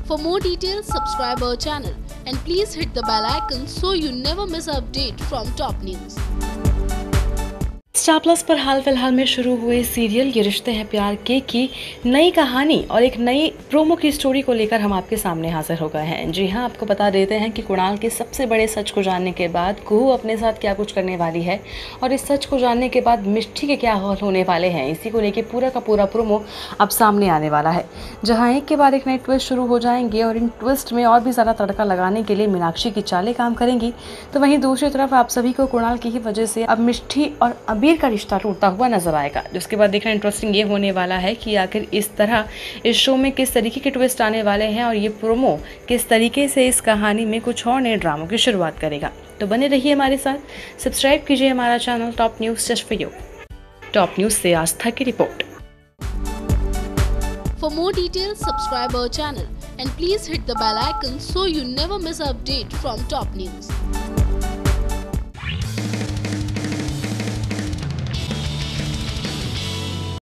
For more details, subscribe our channel and please hit the bell icon so you never miss an update from top news. Star Plus पर हाल फिलहाल में शुरू हुए serial ये रिश्ते हैं प्यार के की नई कहानी और एक नई प्रोमो की स्टोरी को लेकर हम आपके सामने हाजिर हो गए हैं। जी हां, आपको बता देते हैं कि कुणाल के सबसे बड़े सच को जानने के बाद कुहू अपने साथ क्या कुछ करने वाली है और इस सच को जानने के बाद मिष्टी के क्या हाल होने वाले हैं, इसी को लेकर पूरा का पूरा प्रोमो अब सामने आने वाला है, जहाँ एक के बाद एक नए ट्विस्ट शुरू हो जाएंगे और इन ट्विस्ट में और भी ज़्यादा तड़का लगाने के लिए मीनाक्षी की चालें काम करेंगी। तो वहीं दूसरी तरफ आप सभी को कुणाल की ही वजह से अब मिष्टी और अबीर का रिश्ता टूटता हुआ नजर आएगा, जिसके बाद देखना इंटरेस्टिंग ये होने वाला है कि आखिर इस तरह इस शो में किस तरीके के ट्विस्ट आने वाले हैं और ये प्रोमो किस तरीके से इस कहानी में कुछ और नए ड्रामों की शुरुआत करेगा। तो बने रहिए हमारे साथ, सब्सक्राइब कीजिए हमारा channel top news just for you. Top news से आस्था की रिपोर्ट। For more details, subscribe our channel and please hit the bell icon so you never miss an update from top news.